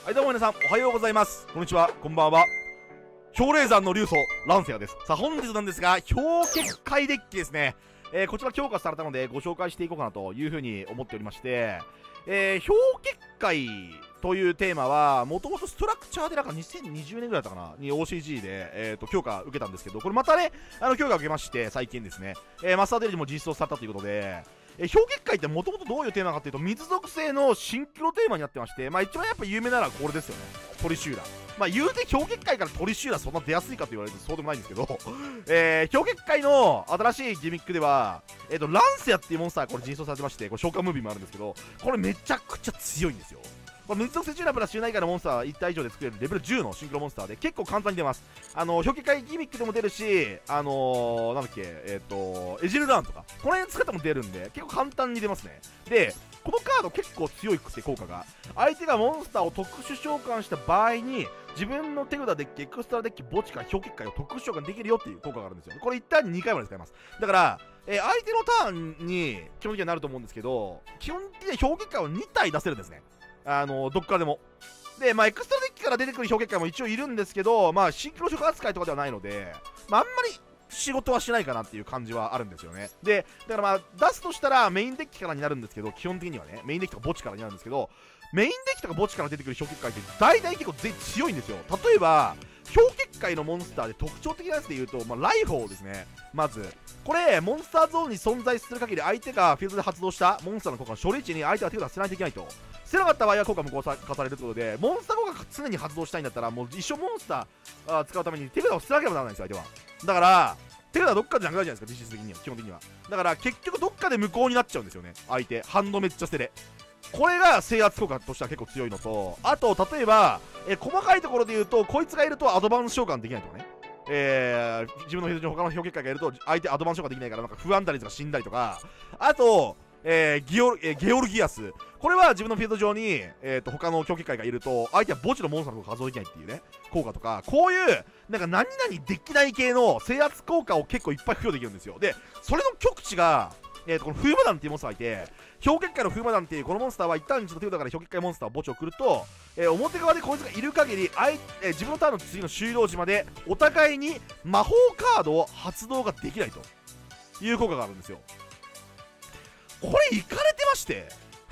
はい、どうも皆さん、おはようございます。こんにちは、こんばんは。氷霊山の竜祖、ランセアです。さあ、本日なんですが、氷結界デッキですね。こちら強化されたので、ご紹介していこうかなというふうに思っておりまして、氷結界というテーマは、もともとストラクチャーでなんか2020年ぐらいだったかなに OCG で、強化受けたんですけど、これまたね、強化受けまして、最近ですね、マスターデリジも実装されたということで、氷結界ってもともとどういうテーマかというと、水属性のシンクロテーマになってまして、一番やっぱ有名なのはこれですよね、トリシューラ。言うて氷結界からトリシューラそんな出やすいかと言われるとそうでもないんですけど、氷結界の新しいギミックでは、ランセアっていうモンスターがこれ実装されてまして、これ召喚ムービーもあるんですけど、これめちゃくちゃ強いんですよ。これ水属性チューナープラス周内外のモンスター1体以上で作れるレベル10のシンクロモンスターで結構簡単に出ます。氷結界ギミックでも出るし、なんだっけ、エジルラーンとか、この辺使っても出るんで、結構簡単に出ますね。で、このカード結構強くて効果が、相手がモンスターを特殊召喚した場合に、自分の手札デッキ、エクストラデッキ、墓地から氷結界を特殊召喚できるよっていう効果があるんですよ。これ1ターンに2回まで使えます。だから、相手のターンに基本的にはなると思うんですけど、基本的には氷結界を2体出せるんですね。どっからでも。で、エクストラデッキから出てくる氷結界も一応いるんですけど、シンクロ召喚扱いとかではないので、あんまり仕事はしないかなっていう感じはあるんですよね。で、だから出すとしたらメインデッキからになるんですけど、基本的にはね、メインデッキとか墓地からになるんですけど、メインデッキとか墓地から出てくる氷結界って大体結構強いんですよ。例えば、氷結界のモンスターで特徴的なやつで言うと、ライフォーですね。まず、これ、モンスターゾーンに存在する限り、相手がフィールドで発動したモンスターの効果の処理値に相手が手札捨てないといけないと。捨てなかった場合は効果無効化されるということで、モンスター効果が常に発動したいんだったら、もう一生モンスター使うために手札を捨てなければならないんですよ、相手は。だから、手札どっかでなくなるじゃないですか、実質的には、基本的には。だから、結局どっかで無効になっちゃうんですよね、相手。ハンドめっちゃ捨てで。これが制圧効果としては結構強いのと、あと、例えば、細かいところで言うと、こいつがいるとアドバンス召喚できないとかね。自分のフィールドに他の氷結界がいると、相手アドバンス召喚できないから、なんか不安だりとか死んだりとか、あと、ゲオルギアス。これは自分のフィールド上に、他の氷結界がいると、相手は墓地のモンスターの効果発動できないっていうね、効果とか、こういう、なんか何々できない系の制圧効果を結構いっぱい付与できるんですよ。で、それの極致が、この風魔団っていうモンスターがいて、氷結界の風魔団っていうこのモンスターは一旦ちょっと手札から氷結界モンスター墓地を送ると、表側でこいつがいる限り、自分のターンの次の終了時までお互いに魔法カードを発動ができないという効果があるんですよ。これいかれてまして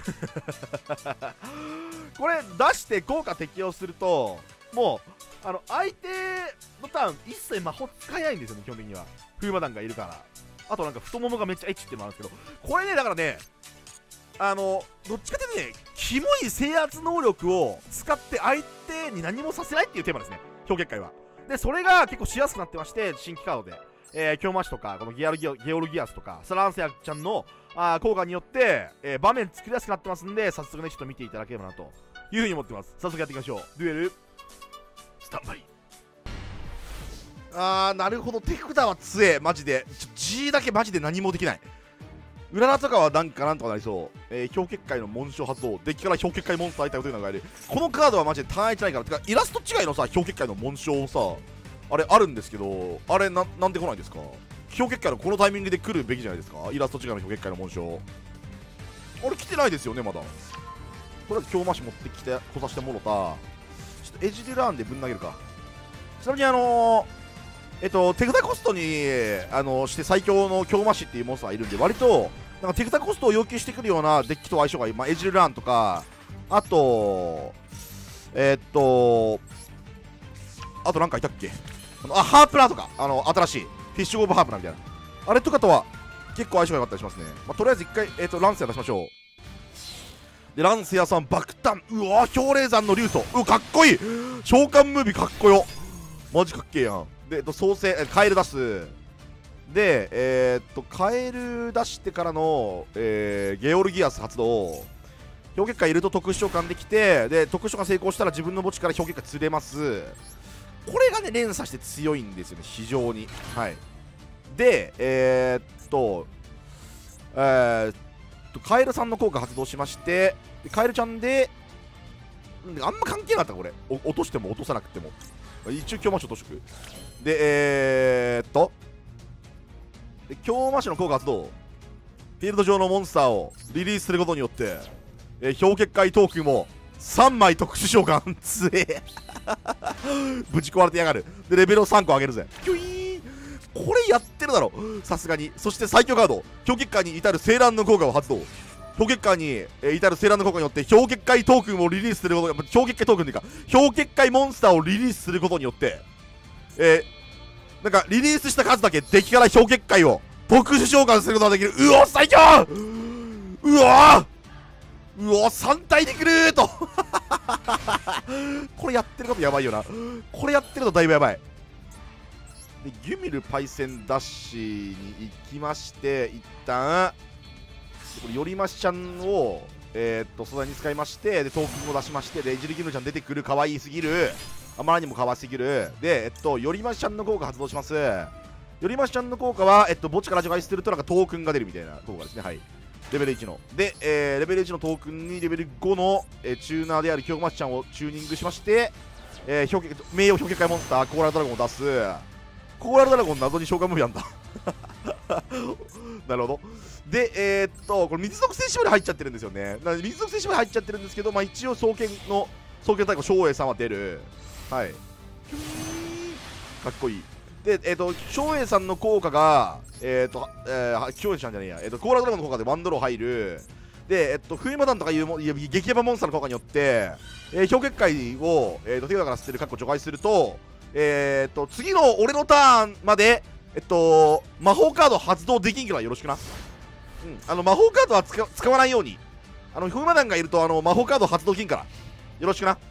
これ出して効果適用すると、もう相手のターン一切魔法使えないんですよね、基本的には。風魔団がいるから。あとなんか太ももがめっちゃエッチってのもあるんですけど、これね、だからね、どっちかというとね、キモい制圧能力を使って相手に何もさせないっていうテーマですね、氷結界は。で、それが結構しやすくなってまして、新規カードで、京マシとか、このゲオルギアスとか、サランセアちゃんの効果によって、場面作りやすくなってますんで、早速ね、ちょっと見ていただければなというふうに思ってます。早速やっていきましょう。デュエル、スタンバイ。なるほど、手札は強え、マジで。G だけマジで何もできない。占とかはなんとかなりそう。氷結界の紋章発動。デッキから氷結界モンスター相対をというのがいる。このカードはマジで単1じゃないから。てか、イラスト違いのさ、氷結界の紋章さ、あれあるんですけど、あれなんで来ないんですか？氷結界のこのタイミングで来るべきじゃないですか？イラスト違いの氷結界の紋章。あれ来てないですよね、まだ。とりあえず京マシ持ってきて、来させてもろた。ちょっとエジデラーンでぶん投げるか。ちなみに手札コストにして最強の京マシっていうモンスターがいるんで、割となんか手札コストを要求してくるようなデッキと相性がいい。エジルラーンとか、あとなんかいたっけ、ハープラーとか、新しいフィッシュオブハープラーみたいなあれとかとは結構相性が良かったりしますね。とりあえず一回ランセア出しましょう。で、ランセアさん爆弾、うわ氷霊山の竜祖、かっこいい。召喚ムービーかっこよ、マジかっけえやん。で、創生、カエル出す。で、カエル出してからの、ゲオルギアス発動。氷結界いると特殊召喚できて、で、特殊召喚成功したら自分の墓地から氷結界釣れます。これがね、連鎖して強いんですよね、非常に。はい。で、カエルさんの効果発動しまして、カエルちゃんで、あんま関係なかったこれ。落としても落とさなくても。一応、京マシ落としとく。で、京マシの効果発動。フィールド上のモンスターをリリースすることによって、氷結界トークンも 3枚特殊召喚つえぶち壊れてやがる。でレベルを3個上げるぜ。キュイーン、これやってるだろさすがに。そして最強カード氷結界に至る青蘭の効果を発動。氷結界に至る青蘭の効果によって氷結界トークンをリリースすることが、氷結界トークンというか氷結界モンスターをリリースすることによってなんかリリースした数だけ敵から氷結界を特殊召喚することができる。うお最強。うわ3体でくるーとこれやってることやばいよな。これやってるとだいぶやばい。でギュミルパイセンダッシュに行きまして、一旦これよりましちゃんを素材に使いまして、でトークンを出しまして、でいじりギムルちゃん出てくる。かわいすぎる、あまりにもかわいすぎる。でよりましちゃんの効果発動します。よりましちゃんの効果は墓地から除外するとなんかトークンが出るみたいな効果ですね。はい、レベル1ので、レベル1のトークンにレベル5の、チューナーである京町ちゃんをチューニングしまして、名誉氷結界モンスターコーラルドラゴンを出す。コーラルドラゴン謎に召喚ムービーなんだなるほど。でこれ水属性縛り入っちゃってるんですよね。水属性縛り入っちゃってるんですけど、まあ一応双剣太鼓照英さんは出る。はい、かっこいい。で照英さんの効果が照英ちゃんじゃねえや、コーラルドラゴンの効果でワンドロー入る。で冬魔弾とかいう激ヤバモンスターの効果によって氷結界を手札から捨てる除外すると次の俺のターンまで魔法カード発動できんからよろしくな。魔法カードは使わないように。冬魔弾がいると魔法カード発動できんからよろしくな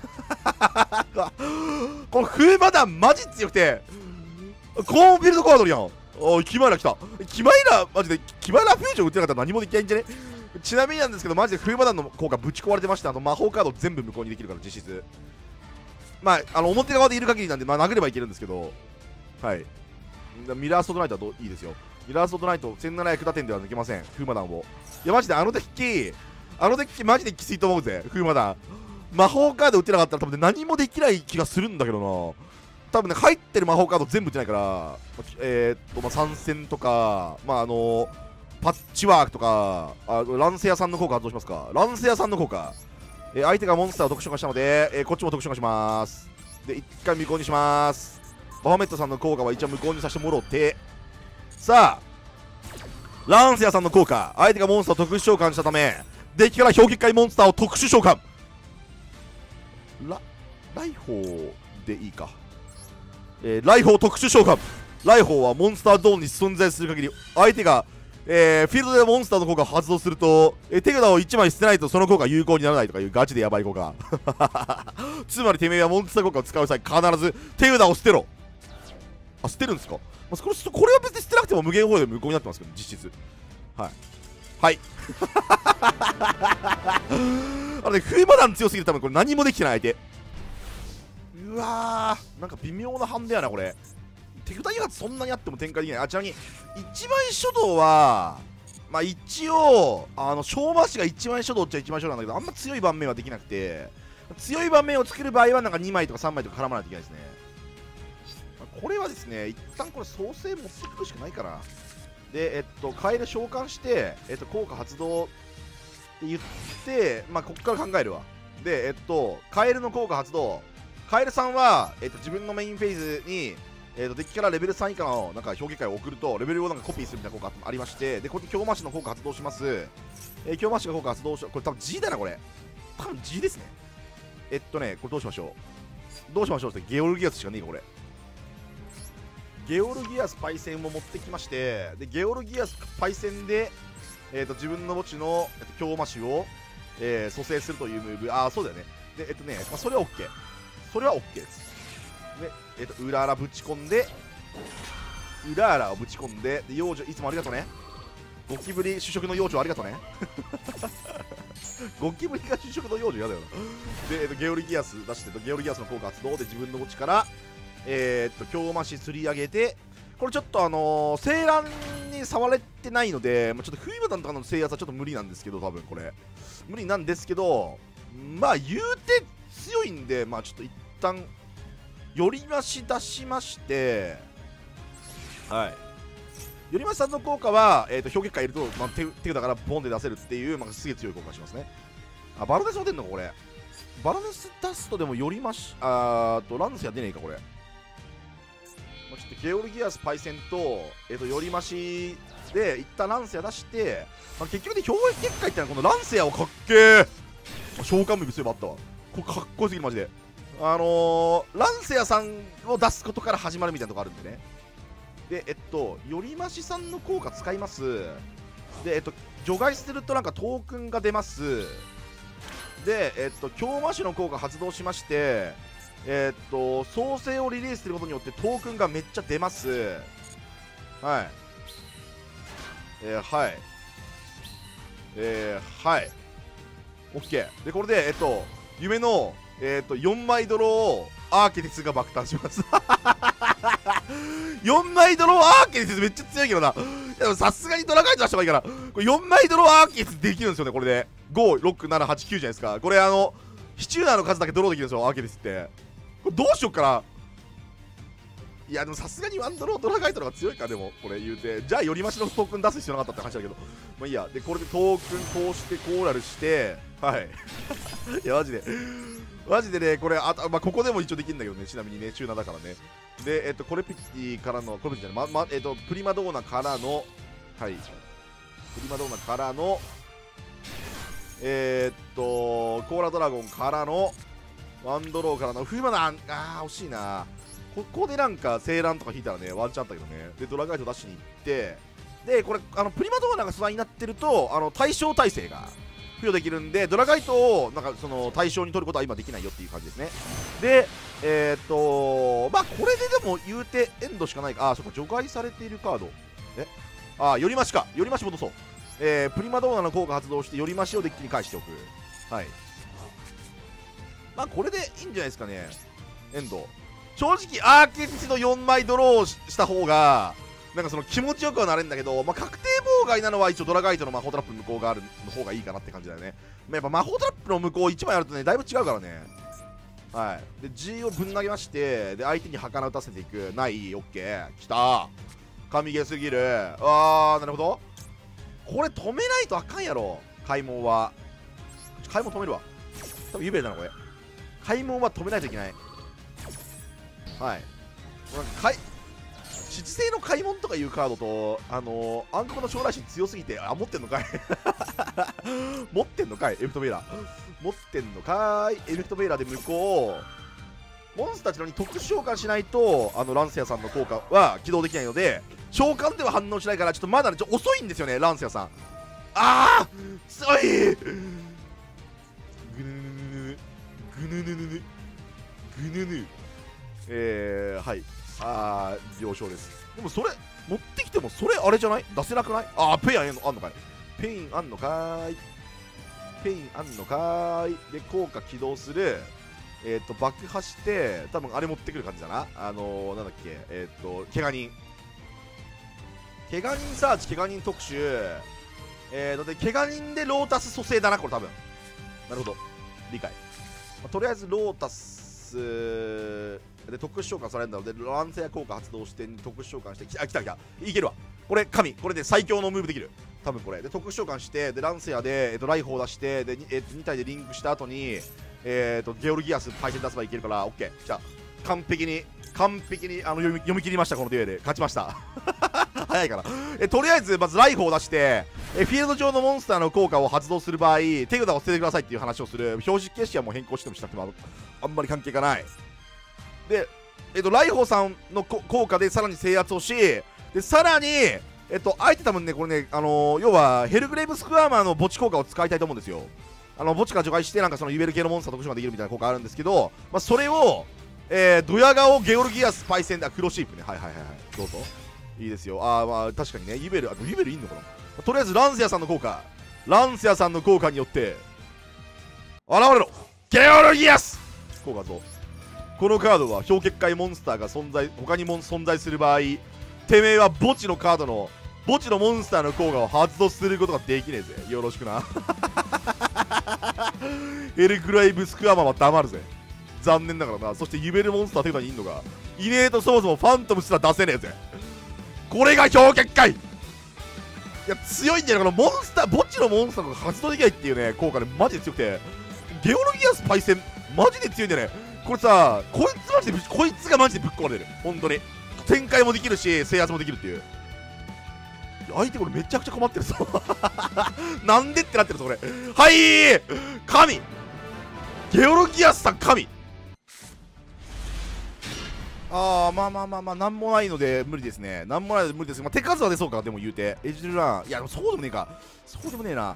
この冬魔弾マジ強くてコーンフィールドコアドルやん。おいキマイラ来た。キマイラマジでキマイラフュージョン打ってなかったら何もできないんじゃね。ちなみになんですけどマジで冬魔弾の効果ぶち壊れてまして、魔法カード全部無効にできるから実質。まあ表側でいる限りなんで、まあ、殴ればいけるんですけど、はい。ミラーストナイトはいいですよ。ミラーストナイト1700打点では抜けません、風魔弾を。いやマジであのデッキマジできついと思うぜ。風魔弾魔法カード打ってなかったら多分、ね、何もできない気がするんだけどな。多分ね入ってる魔法カード全部打ってないから、参戦とかパッチワークとかランセアさんの効果発動しますか。ランセアさんの効果相手がモンスターを特殊化したので、こっちも特殊化します。で1回無効にします。バファメットさんの効果は一応無効にさせてもろて、さあランセアさんの効果、相手がモンスターを特殊召喚したためデッキから氷結界モンスターを特殊召喚。ライホーでいいか。ライホー特殊召喚。ライホーはモンスターゾーンに存在する限り相手がフィールドでモンスターの効果を発動すると、手札を1枚捨てないとその効果有効にならないとかいうガチでヤバい効果つまりてめえはモンスター効果を使う際必ず手札を捨てろ。あ、捨てるんですか。これは別に捨てなくても無限放映で無効になってますけど実質。はいはい冬魔弾強すぎる。多分これ何もできてない相手。うわーなんか微妙なハンデやなこれ。手札2発そんなにあっても展開できない。ちなみに一枚書道はまあ一応小魔師が一枚書道っちゃ一枚書道なんだけど、あんま強い盤面はできなくて、強い盤面を作る場合はなんか2枚とか3枚とか絡まないといけないですね。これはですね一旦これ創生持ってくるしかないかな。でカエル召喚して効果発動って言って、まあこっから考えるわ。でカエルの効果発動、カエルさんは自分のメインフェーズにデッキからレベル3以下のなんか氷結界を送るとレベルをなんかコピーするみたいな効果ありまして、でここに京魔師の効果発動します。京魔師が効果発動し、これ多分 G だな。これ多分 G ですね。これどうしましょうってゲオルギアスしかねえかこれ。ゲオルギアスパイセンを持ってきまして、でゲオルギアスパイセンで自分の墓地の京魔師を蘇生するというムーブ。ああそうだよね。でまあ、それは OK、 それは OK です。でウラーラぶち込んで、ウラーラをぶち込んで、で幼女いつもありがとうね。ゴキブリ主食の幼女ありがとうねゴキブリが主食の幼女やだよな。でゲオルギアス出して、ゲオルギアスの効果発動で自分の墓地から京魔師釣り上げて、これちょっと青蘭に触れてないので、ちょっと冬魔弾とかの制圧はちょっと無理なんですけど、多分これ無理なんですけど、まあ言うて強いんで、まあちょっと一旦よりまし出しまして、はい、よりましさんの効果は氷結界いると、手札からボンで出せるっていう、すげえ強い効果しますね。あ、バルデスも出んのかこれ。 バラネス出すとでもよりまし、ランセア出ねえか、これ。ちょっとゲオルギアスパイセンと、よりましで、一旦ランセア出して、結局で氷撃結界ってのはこのランセアをかっけー。召喚部そういえばあったわ。これかっこよすぎる、マジで。ランセアさんを出すことから始まるみたいなとこあるんでね。で、よりましさんの効果使います。で、除外するとなんかトークンが出ます。で、強魔種の効果発動しまして、創生をリリースすることによってトークンがめっちゃ出ます。はい。はい。はい。OK。で、これで、夢の、4枚ドローをアーケティスが爆誕します。4枚ドローアーケティスめっちゃ強いけどな。でもさすがにドラガイト出した方がいいから、これ4枚ドローアーケティスできるんですよね、これで。5、6、7、8、9じゃないですか。これシチューナーの数だけドローできるんですよ、アーケティスって。これどうしよっかな。いや、でもさすがにワンドロードラガイトの方が強いか、でも、これ言うて。じゃあ、よりましのトークン出す必要なかったって話だけど。まあいいや。で、これでトークンこうしてコーラルして、はい。いや、マジで。マジでね、これ、まあ、ここでも一応できるんだけどね、ちなみにね、チューナーだからね。で、これピッチからの、これピッチじゃない、プリマドーナからの、はい。プリマドーナからの、コーラドラゴンからの、ワンドローからの、フーマナン、惜しいな。ここでなんか、セーランとか引いたらね、ワンチャンあったけどね。で、ドラガイト出しに行って、で、これ、プリマドーナが素材になってると、対象耐性が付与できるんで、ドラガイトを、なんか、対象に取ることは今できないよっていう感じですね。で、まあ、これででも言うて、エンドしかないか。そっか、除外されているカード。よりましか。よりまし戻そう。プリマドーナの効果発動して、よりましをデッキに返しておく。はい。まあ、これでいいんじゃないですかね。エンド。正直、アーケティスの4枚ドローした方が、なんか気持ちよくはなれるんだけど、まあ、確定妨害なのは一応ドラガイトの魔法トラップ向こうがあるの方がいいかなって感じだよね。まあ、やっぱ魔法トラップの向こう1枚あるとね、だいぶ違うからね。はい。で、G をぶん投げまして、で、相手に儚打たせていく。ない、オッケー。きた。神ゲーすぎる。なるほど。これ止めないとあかんやろ。開門は。開門止めるわ。多分ユベルだな、これ。開門は止めないといけない。はい。七星の開門とかいうカードと、暗黒の将来心強すぎて、持ってんのかい持ってんのかいエフェクトベイラー。持ってんのかいエフェクトベイラーで向こう、モンスターたちのに特殊召喚しないと、ランセアさんの効果は起動できないので、召喚では反応しないから、ちょっとまだ、ね、遅いんですよね、ランセアさん。強いぐぬぬぬぬぐぬぬぬぬぐぬぬはい。了承です。でもそれ、持ってきてもそれあれじゃない出せなくない？ペインあんのかい。ペインあんのかーい。ペインあんのかーい。で、効果起動する。爆破して、多分あれ持ってくる感じだな。なんだっけ。怪我人。怪我人サーチ、怪我人特集。で、怪我人でロータス蘇生だな、これ多分。なるほど。理解。とりあえずロータス、で特殊召喚されるのでランセア効果発動して特殊召喚して来たいけるわ。これ神、これで最強のムーブできる多分。これで特殊召喚してでランセアで、ライフを出してで、2体でリンクした後にゲオルギアスパイセン出せばいけるから OK。 じゃあ完璧に読み切りました。このデュエル勝ちました早いからとりあえずまずライフを出してフィールド上のモンスターの効果を発動する場合手札を捨ててくださいっていう話をする。表示形式はもう変更してもしなくてもあんまり関係がない。で、ライホーさんの効果でさらに制圧をし、でさらに、相手多分ね、これね、要はヘルグレイブスクワーマーの墓地効果を使いたいと思うんですよ。墓地から除外して、なんかユベル系のモンスター特殊ができるみたいな効果あるんですけど、まあ、それを、ドヤ顔ゲオルギアスパイセンだ、黒シープね、はい、どうぞ。いいですよ。まあ、確かにね、ユベルいんのかな。とりあえず、ランセアさんの効果によって、現れろゲオルギアス効果と。このカードは氷結界モンスターが他にも存在する場合、てめえは墓地のモンスターの効果を発動することができねえぜ。よろしくなエルグライブスクワマは黙るぜ。残念ながらな。そしてユベルモンスター手札にいんのがいねえとそもそもファントムすら出せねえぜ。これが氷結界。いや強いんじゃないかな。墓地のモンスターが発動できないっていうね効果でマジで強くて、 ゲオルギアスパイセンマジで強いんだよね。これさ、こいつがマジでぶっ壊れてる。本当に展開もできるし制圧もできるっていう。相手これめちゃくちゃ困ってるぞなんでってなってるぞこれ。はい神ゲオルギアスさん神。まあなんもないので無理ですね。なんもないので無理です。まあ、手数は出そうか。でも言うてエジルラン、いやでもそうでもねえか。そうでもねえな。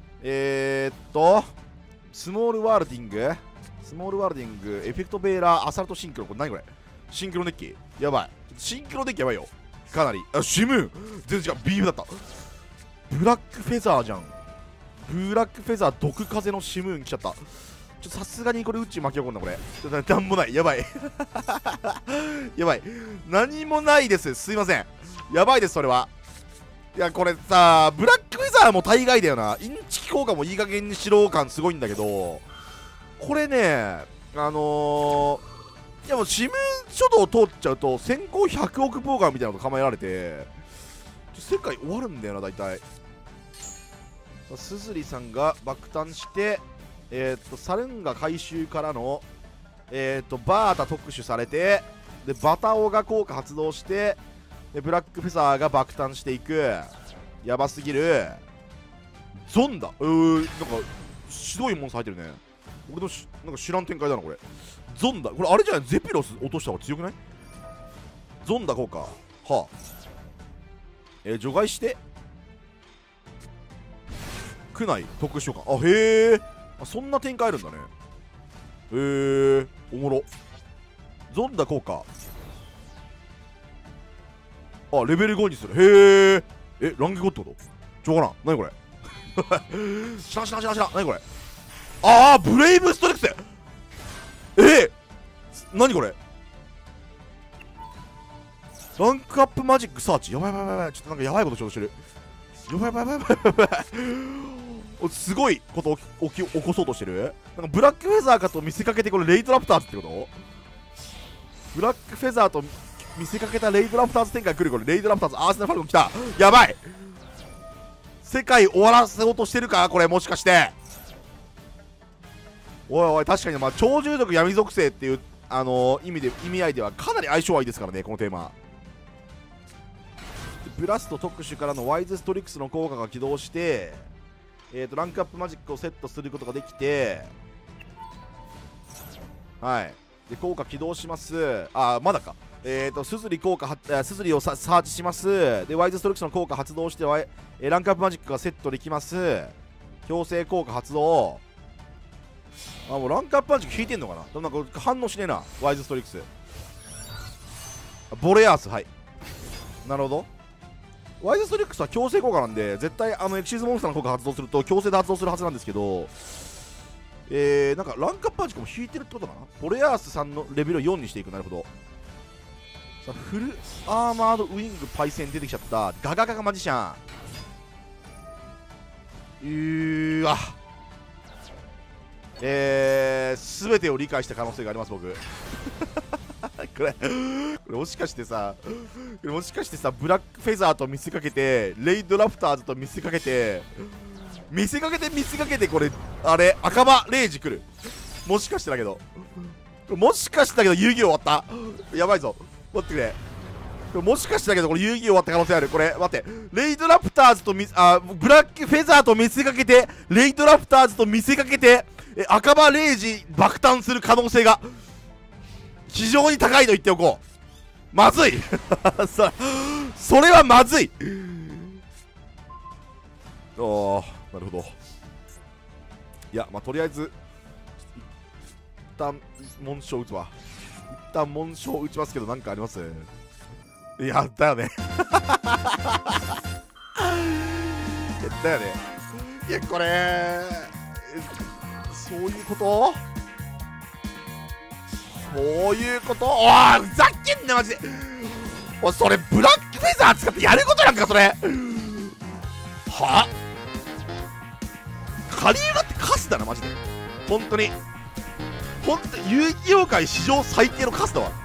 スモールワールディング、エフェクトベーラー、アサルトシンクロ。これ何これ。シンクロデッキやばい。シンクロデッキやばいよかなり。シムーン全然違う、ビームだった。ブラックフェザーじゃん。ブラックフェザー毒風のシムーン来ちゃった。さすがにこれ宇宙巻き起こるなこれ。なんもない。やばいやばい、何もないです。すいません、やばいですそれは。いやこれさ、ブラックフェザーも大概だよな。インチキ効果もいい加減にしろ感すごいんだけど、これね、いやもうシム書道通っちゃうと先行100億ボーガーみたいなの構えられて世界終わるんだよな大体。スズリさんが爆誕して、サルンガ回収からの、バータ特殊されて、でバタオが効果発動して、でブラックフェザーが爆誕していく。やばすぎる。ゾンだ。なんか白いモンスター入ってるね。俺のなんか知らん展開だなこれ。ゾンダ、これあれじゃない、ゼピロス落とした方が強くない？ゾンダ効果はあ、除外して区内特殊召喚。へえ、そんな展開あるんだね。おもろ。ゾンダ効果レベル5にする。へえ、ランゲゴってこと？しょうがな。なにこれ知らん。なにこれ。ブレイブストレックス。なにこれ。ランクアップマジックサーチ。やばい。ちょっとなんかやばいことしようとしてる。やばい。すごいこと起こそうとしてる。なんかブラックフェザーかと見せかけてこれレイドラプターズってこと？ブラックフェザーと見せかけたレイドラプターズ展開来る。これレイドラプターズアーセナルファルコン来た。やばい。世界終わらせようとしてるかこれ、もしかして。おい確かに、まあ超獣族闇属性っていう意味合いではかなり相性はいいですからねこのテーマ。ブラスト特殊からのワイズストリックスの効果が起動して、ランクアップマジックをセットすることができて、はいで効果起動します。まだか。スズリ効果スズリをサーチします。でワイズストリックスの効果発動してランクアップマジックがセットできます。強制効果発動。もうランクアップマジック引いてんのかな。でもなんか反応しねえな。ワイズストリックスボレアース。はい、なるほど。ワイズストリックスは強制効果なんで、絶対エクシーズモンスターの効果発動すると強制で発動するはずなんですけど、なんかランクアップマジックも引いてるってことかな。ボレアースさんのレベルを4にしていく。なるほど。さあフルアーマードウィングパイセン出てきちゃった。ガガガガマジシャン。わ全てを理解した可能性があります僕これもしかしてさブラックフェザーと見せかけてレイドラプターズと見せかけてこれあれ赤羽レイジ来る。もしかしてだけど遊戯終わった。やばいぞ、待ってくれ。もしかしてだけどこれ遊戯終わった可能性ある。これ待って、レイドラプターズとブラックフェザーと見せかけてレイドラプターズと見せかけて赤羽レイジ爆誕する可能性が非常に高いと言っておこう。まずいそれはまずい。なるほど。いやまあとりあえず一旦紋章打つわ。一旦紋章打ちますけど、なんかあります？いやだよねだよね。いやこれそういうことふざけんなマジで。それブラックフェザー使ってやることなんかそれ。はカリウマってカスだなマジで。本当に遊戯王界史上最低のカスだわ。